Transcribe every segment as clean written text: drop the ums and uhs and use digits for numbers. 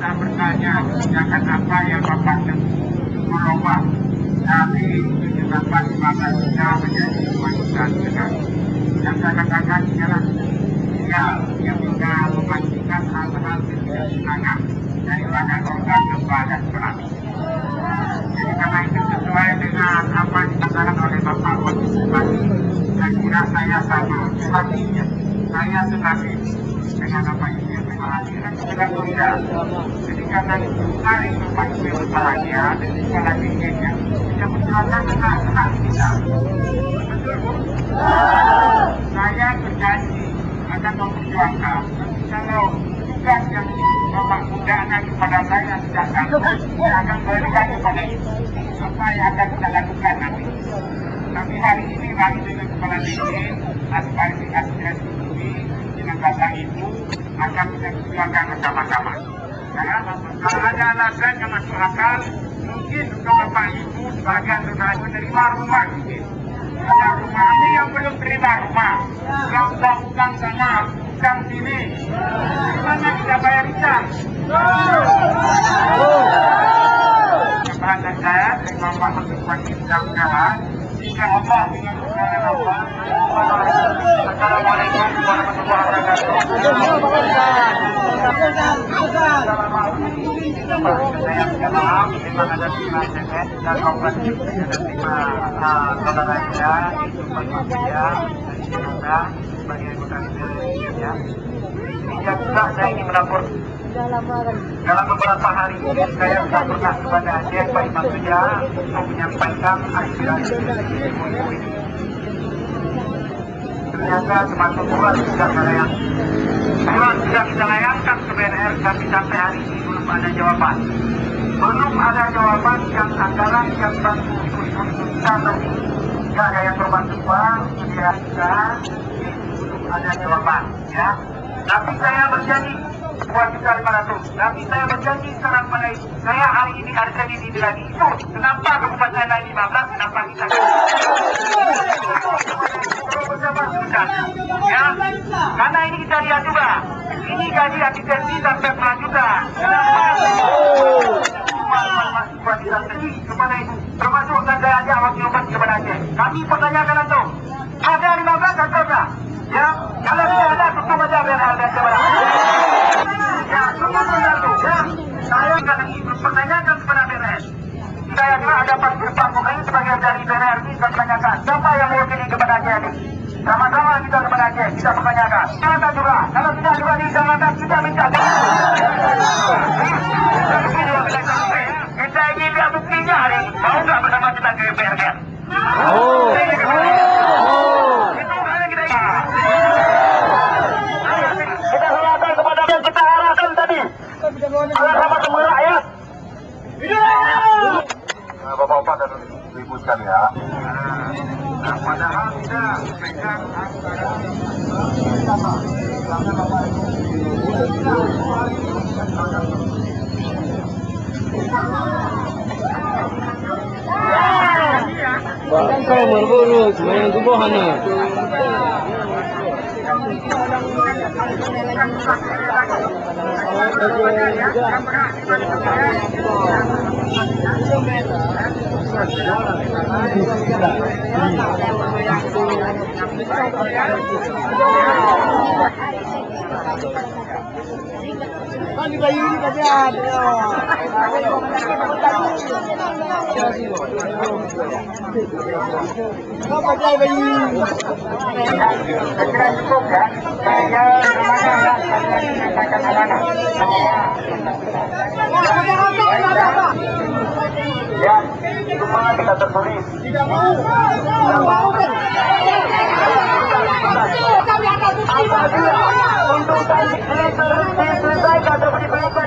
kita bertanya kebijakan apa yang Bapak merubah dari 18 menjadi kemajuan negara. Yang saya katakan ialah yang bisa memastikan hal-hal kesenangan daripada organ gempa dan tsunami. Jadi karena itu sesuai dengan apa yang dikatakan oleh Bapak Wakil Bupati, saya kira saya sama hatinya. Saya tetapi dengan apa yang dia perhatikan tidak berbeda. Jadi karena itu hari Bapak Ibu berbahagia dan kepala dinginnya bisa berjuangkan dengan kita. Betul Bu? Saya berjanji akan memperjuangkan. Kalau tugas yang Bapak mudakan kepada saya tidak sanggup, saya akan berikan kepada itu. Apa yang akan kita lakukan nanti. Tapi hari ini kami dengan kepala dingin, aspirasi dengan kata itu akan kita perjuangkan bersama-sama. Kalau ada alasan yang masuk akal, mungkin untuk Bapak Ibu sebagian sudah menerima rumah mungkin. Ada rumah ini yang belum terima rumah, yang utang sana, utang sini, mana kita bayar utang? Bahasa saya dengan Bapak Menteri mudah-mudahan jika Allah dengan kebenaran Allah. Assalamualaikum warahmatullahi wabarakatuh. Saya minta maaf, memang ada 5 SMS dan operasi ada 5 saudara saya, itu Pak Mafia, Indonesia, sebagai anggota Indonesia. Yang juga saya ingin melapor dalam beberapa hari ini saya sudah pernah kepada Aceh Pak Imam Suja untuk menyampaikan aspirasi ibu-ibu ini. Ternyata termasuk surat sudah melayang. Surat sudah kita layangkan ke BNR tapi sampai hari ini belum ada jawaban. Belum ada jawaban yang anggaran yang bantu ibu-ibu kita tadi. Tidak ada yang berbantu Pak, belum ada jawaban. Ya. Tapi saya berjanji 2.500.000. Tapi saya berjanji sekarang pada ibu. Saya hari ini hari Senin ini lagi. Itu kenapa kabupaten lain 15? Kenapa kita? Ya, karena ini kita lihat juga. Ini gaji asistensi sampai 4 juta. Kenapa? Kepada ibu. Termasuk dan saya aja wakil bupati kepada Aceh. Kami pertanyakan itu. Ada 15 atau tidak? Ya, kalau tidak ada tutup aja biar ada kepada. Ya, saya akan pertanyakan kepada BNR. Saya kira ada Pak Mukanya sebagai dari BNR ini kita tanyakan siapa yang mewakili kepada Aceh ini. Sama-sama kita kepada Aceh kita pertanyakan. Kita juga, kalau tidak juga dijalankan kita minta. Kita ingin lihat buktinya hari ini. Mau nggak bersama kita ke BNR? Sama semua rakyat. Bapak-bapak dan ibu sekalian. Nah, padahal tidak pegang anggaran Bangkau berburu, semuanya tubuhannya. Pagi bayi ini bagian. Kau pakai bayi. Ya, semua kita tertulis. Tidak mau. Untuk selesaikan atau diberikan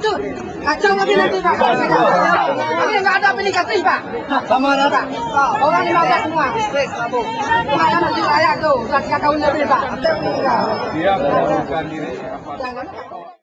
Kacau. Kacau lagi nanti Pak. Ini nggak ada pilih kasih Pak. Sama rata. Orang 15 semua. Mana masih layak tuh. Sudah 3 tahun lebih Pak. Dia melakukan diri. Jangan.